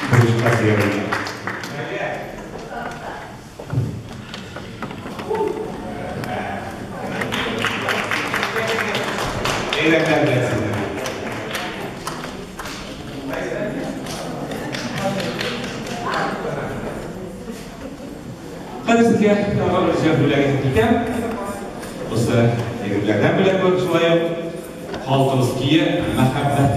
Eğlenler gelsin. Hadi sizga avvalroq bo'lagan ekan. O'sha yigitlardan bilan ko'rishmayap. Xalqimizga muhabbat.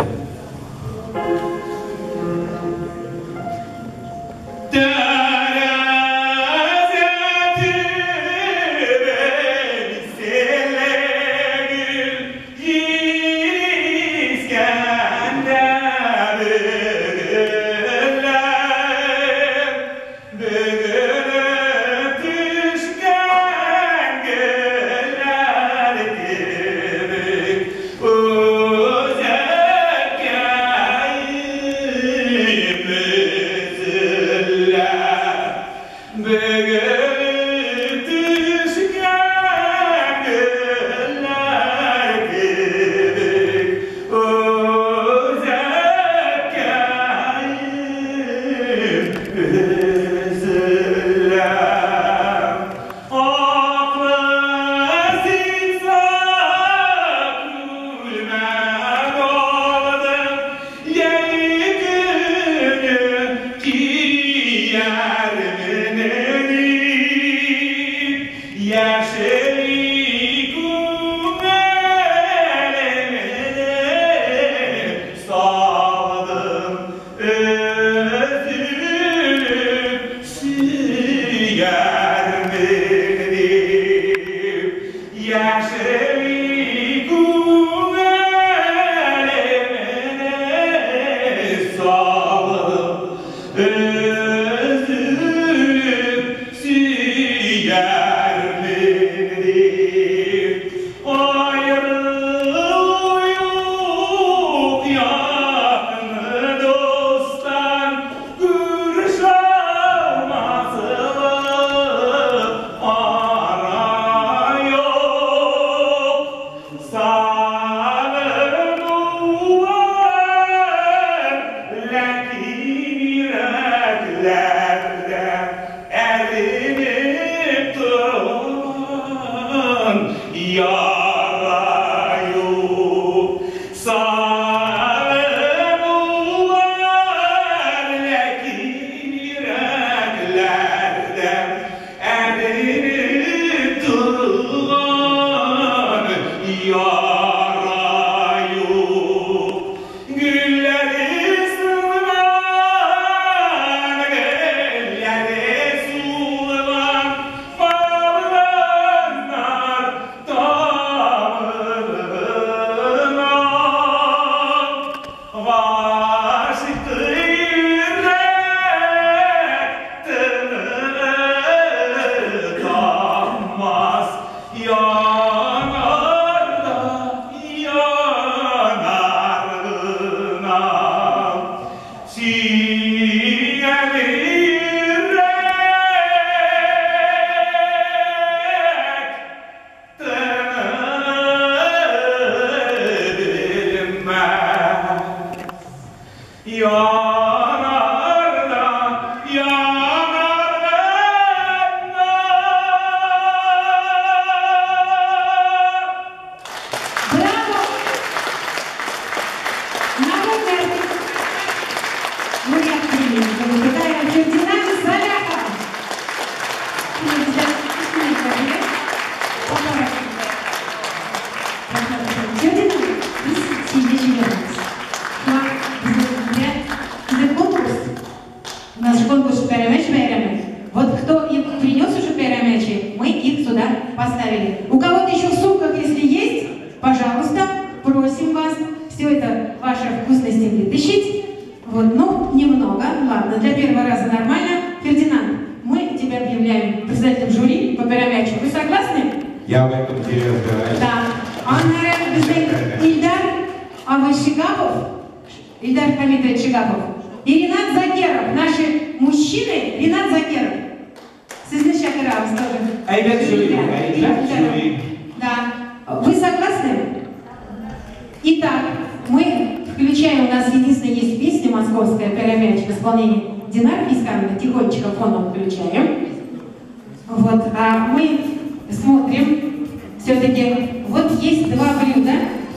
включаем, у нас единственная есть песня московская «Калямяч» в исполнении Динары Пискановой, тихонечко фоном включаем. Вот, а мы смотрим, все-таки, вот есть два блюда,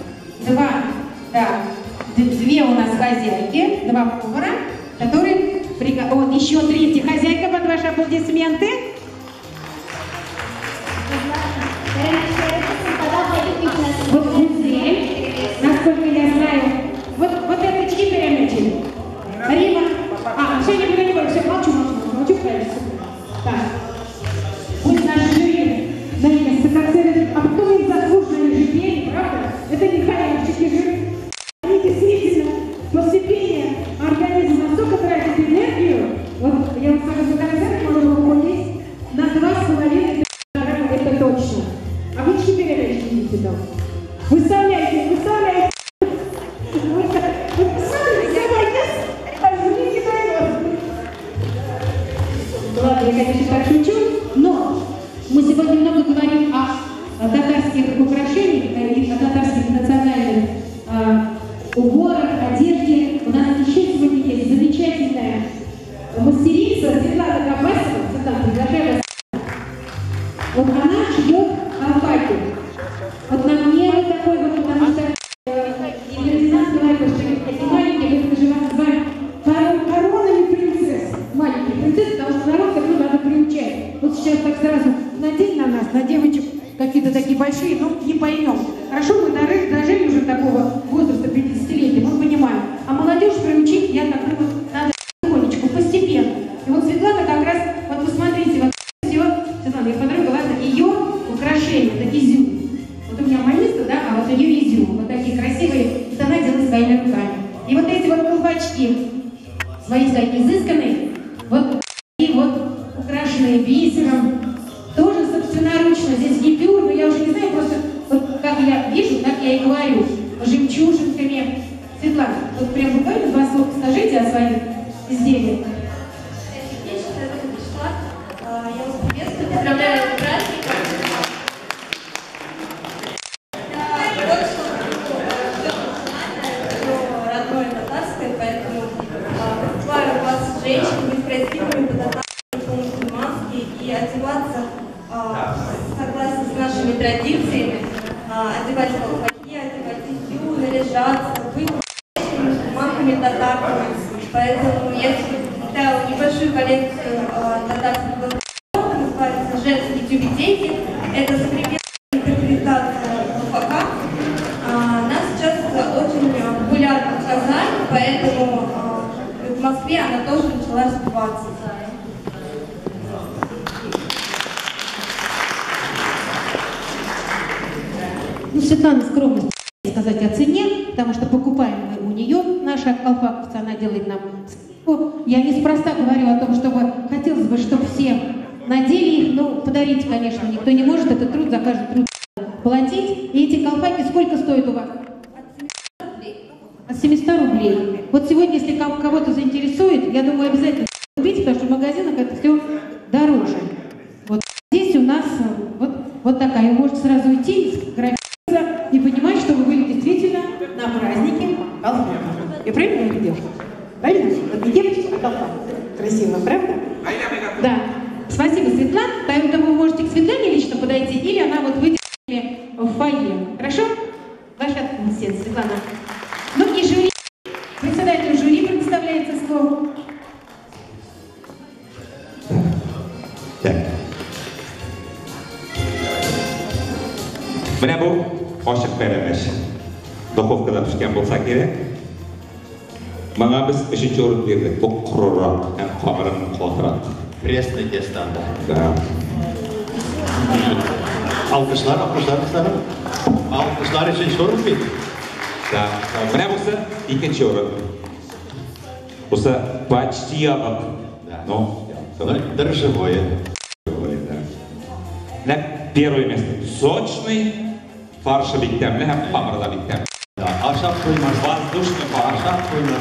две у нас хозяйки, два повара, которые, вот еще третья хозяйка под ваши аплодисменты. Вот Гузель, насколько я знаю, вот это чьи перемечи? Рима. Все, не буду, все, молчу, правильно. Так. Пусть наш жюри на место, как говорят, а потом им заслуженные же пели, правда? Это не хаявчики же. Они действительно после пения организм настолько тратит энергию, вот я вам скажу, за концерт можно уходить на 2,5 килограмма, это точно. А вы чьи перемечи видите там? Выставляйте. Ладно, я, конечно, так шучу, но мы сегодня много говорим о татарских украшениях и о татарских национальных уборах, одежде. У нас еще сегодня есть замечательная мастерица Светлана Кабасова. Светлана, приглашаю вас. Вот она шьет алпаки. Вот на мне вот такой вот, потому что Фердинанд говорил, что эти маленькие, мы же вас называем коронами принцесс. Маленькие принцессы, потому что народ как надо приучать. Вот сейчас так сразу надень на нас, на девочек какие-то такие большие, ну не поймем. Хорошо, мы дожили уже такого возраста 50-летия, мы понимаем. А молодежь приучить, я так думаю, надо потихонечку, постепенно. И вот Светлана как раз, вот посмотрите, вот все, Светлана, я подруга, ладно, ее украшения, это изюм. Вот у меня маниста, да, а вот у нее изюм. Вот такие красивые, это она делает своими руками. И вот эти вот колпачки, свои такие изысканные, вот и вот украшенные бисером, тоже собственноручно, здесь гипюр, но я уже не знаю, просто вот как я вижу, так я и говорю, жемчужинками. Светлана, вот прям буквально два слова скажите о своих изделиях. Я вас приветствую, поздравляю с праздником. Родное татарское, поэтому призываю вас, женщин, быть красивыми, по-татарски, по-мусульмански и одеваться согласно с нашими традициями, одевать колпаки, одевать изюм, наряжаться, быть мусульманками, татарками. Поэтому я составила небольшую коллекцию татарских колпаков, называется «Женские тюбетейки». Это современная интерпретация колпака. Она сейчас очень популярна в Казани, поэтому в Москве она тоже начала развиваться. Ну, Светлана скромно сказать о цене, потому что покупаем мы у нее наша колпаковца, она делает нам скидку. Я неспроста говорю о том, чтобы хотелось бы, чтобы все надели их, ну, подарить, конечно, никто не может, это труд, за каждый труд платить. И эти колпаки сколько стоят у вас? От 700 рублей. Вот сегодня, если кого-то заинтересует, я думаю, обязательно купите, потому что в магазинах это все дороже. Вот здесь у нас вот такая. Вы можете сразу уйти, сфотографироваться и понимать, что вы были действительно на празднике колпака. Я правильно говорю? Правильно? Вот не девочка, а колпак. Красиво, правда? Да. Спасибо, Светлана. Поэтому вы можете к Светлане лично подойти, или она вот выйдет в фойе. Хорошо? Ваша ответственность, Светлана. Ну и жюри. Председателю жюри предоставляется слово. Так. Менә бу ашык пәрәмәш. Духовкада пешкән булса кирәк. Маңа без 3-нче урын бирдек. Бу корырак һәм камырын катырак. Пресное тесто. Да. Alkışlar kızlarım. Alkışlar için sorun mu? Да. Менә бусы 2-нче урын. Бусы почти ябык. Ну, Дрожжевое. На первое место сочный, фарша бик тәмле һәм камыры да бик тәмле. Ahşap koymaz. Воздушный фарш. Ahşap koymaz.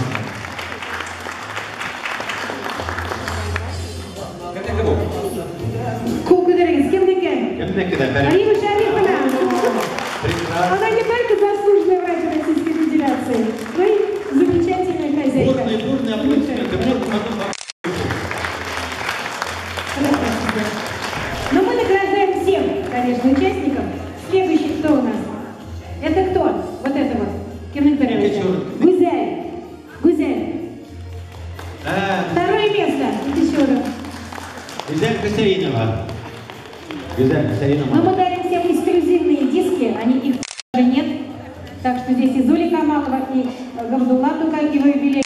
Кемнеке бу? Кукудерин, с кем-то Kimdeki de efendim? Арина Шарифовна. Прекрасно. Она не только заслуженная врач Российской Федерации, но и ты мне потом... Но мы награждаем всем, конечно, участников. Следующий кто у нас? Это кто? Вот это вот. Кем Николаевич? Гузель. Гузель. Второе место. Печора. Гузель Касаинова. Гузель Касаинова. Но мы дарим всем эксклюзивные диски, их даже нет. Так что здесь и Зуля Камалова, и Габдулла Тукай, его юбилей.